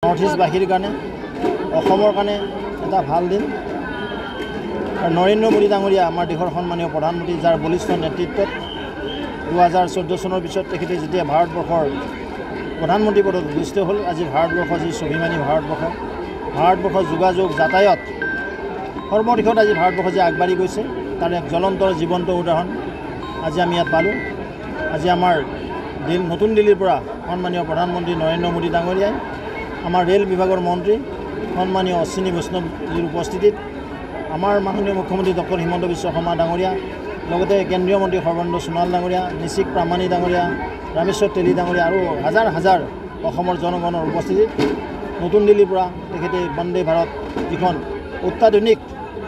North ইষ্টবাসীৰ কাৰণে অসমৰ কাৰণে এটা ভাল দিন আৰু নৰেন্দ্ৰ মোদী ডাঙৰীয়া আমাৰ দেশৰ সন্মানীয় প্ৰধানমন্ত্ৰী যাৰ বলিষ্ঠ নেতৃত্বত 2014 চনৰ পিছত তেখেতে যেতিয়া ভাৰতবৰ্ষৰ প্ৰধানমন্ত্ৰী পদত অধিষ্ঠিত হ'ল আজি ভাৰতবৰ্ষৰ যি স্বাভিমানী ভাৰতবৰ্ষৰ যোগাযোগ যাতায়াত সৰ্বদিশত আজি ভাৰতবৰ্ষ যে আগবাঢ়ি গৈছে তাৰ এক জ্বলন্ত জীৱন্ত উদাহৰণ আজি আমি ইয়াত পালোঁ। আজি আমাৰ নতুন দিল্লীৰ পৰা সন্মানীয় প্ৰধানমন্ত্ৰী নৰেন্দ্ৰ মোদী ডাঙৰীয়াই আমাৰ ৰেল বিভাগৰ মন্ত্ৰী সন্মানীয় অশ্বিনী বৈষ্ণৱজীৰ উপস্থিতিত আমাৰ মাননীয় মুখ্যমন্ত্ৰী ডক্টৰ হিমন্ত বিশ্ব শৰ্মা ডাঙৰীয়া লগতে কেন্দ্ৰীয় মন্ত্ৰী সৰ্বানন্দ সোণোৱাল ডাঙৰীয়া নিশিক প্ৰামাণী ডাঙৰীয়া ৰামেশ্বৰ তেলী ডাঙৰীয়া আৰু হাজাৰ হাজাৰ অসমৰ জনগণৰ উপস্থিতিত নতুন দিল্লীৰ পৰা তেখেতে বন্দে ভাৰত যিখন অত্যাধুনিক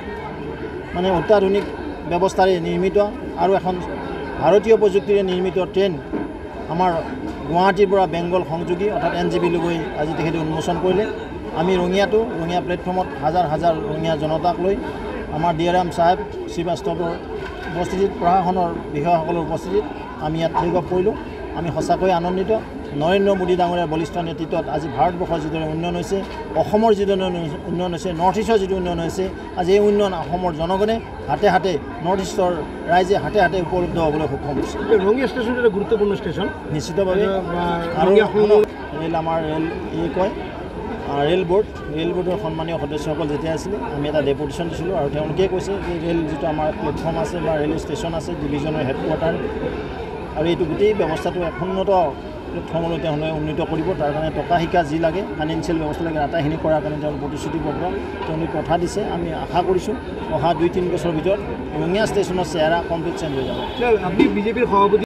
ব্যৱস্থাৰে নিৰ্মিত আৰু এখন ভাৰতীয় প্ৰযুক্তিৰে নিৰ্মিত ট্ৰেইন আমাৰ গুৱাহাটীৰ পৰা বেংগল সংযোগী অৰ্থাৎ NJB লৈ আজি তেখেতে উন্মোচন কৰিলে। আমি ৰঙিয়া প্লেটফৰ্মত হাজাৰ হাজাৰ ৰঙিয়া জনতাক লৈ আমাৰ DRM চাহেব শ্ৰীবাস্তৱৰ উপস্থিতিত প্ৰশাসনৰ বিষয়াসকলৰ উপস্থিতিত আমি ইয়াত টেক অফ কৰিলোঁ। আমি সঁচাকৈ আনন্দিত। নৰেন্দ্ৰ মোদী ডাঙৰীয়াৰ বলিষ্ঠ নেতৃত্বত আজি ভাৰতবৰ্ষৰ যিদৰে উন্নয়ন হৈছে, অসমৰ যিদৰে উন্নয়ন হৈছে, নৰ্থ ইষ্টৰ যিটো উন্নয়ন হৈছে, আজি এই উন্নয়ন অসমৰ জনগণে হাতে হাতে নৰ্থ ইষ্টৰ ৰাইজে হাতে হাতে উপলব্ধ হ'বলৈ সক্ষম হৈছে। ৰঙিয়া ষ্টেচন এটা গুৰুত্বপূৰ্ণ ষ্টেচন নিশ্চিতভাৱে। আৰু ৰেল বৰ্ডৰ সন্মানীয় সদস্যসকল যেতিয়া আছিলে আমি এটা ডেপুটেশ্যন দিছিলোঁ আৰু তেওঁলোকে কৈছে যে ৰেল যিটো আমাৰ প্লেটফৰ্ম আছে বা ৰেল ষ্টেচন আছে ডিভিজনৰ হেডকোৱাৰ্টাৰ আৰু এইটো গোটেই ব্যৱস্থাটো এক উন্নত প্লেটফৰ্মলৈ তেওঁলোকে উন্নীত কৰিব। তাৰ কাৰণে টকা শিকা যি লাগে ফাইনেন্সিয়েল ব্যৱস্থা লাগে আটাইখিনি কৰাৰ কাৰণে তেওঁলোকে প্ৰতিশ্ৰুতিবদ্ধ তেওঁলোকে কথা দিছে। আমি আশা কৰিছোঁ অহা 2-3 বছৰৰ ভিতৰত ৰঙিয়া ষ্টেচনৰ চেহেৰা কমপ্লিট চেঞ্জ হৈ যাব। আপুনি বিজেপিৰ সভাপতি